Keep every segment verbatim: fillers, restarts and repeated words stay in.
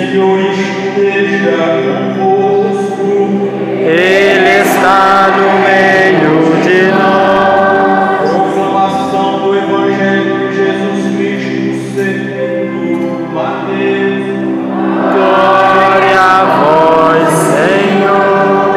Senhor esteja convosco. Ele está no meio de nós. Proclamação do Evangelho de Jesus Cristo segundo Mateus. Glória a vós, Senhor.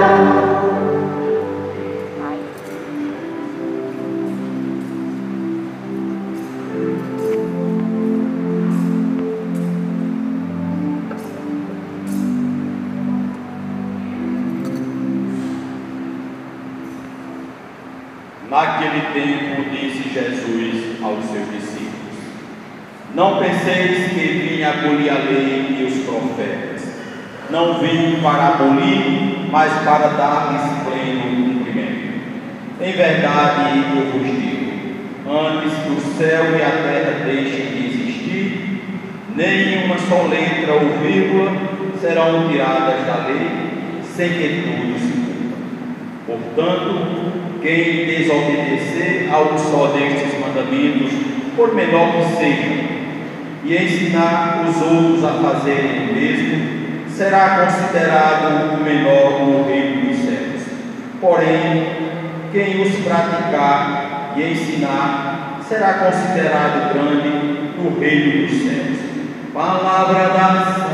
Naquele tempo disse Jesus aos seus discípulos: Não penseis que vim abolir a lei e os profetas. Não vim para abolir, mas para dar-lhes pleno cumprimento. Em verdade eu vos digo, antes que o céu e a terra deixem de existir, nem uma só letra ou vírgula serão tiradas da lei, sem que tudo se cumpra. Portanto, quem desobedecer ao só destes mandamentos, por menor que seja, e ensinar os outros a fazerem o mesmo, será considerado o menor no reino dos céus. Porém, quem os praticar e ensinar, será considerado grande no reino dos céus. Palavra da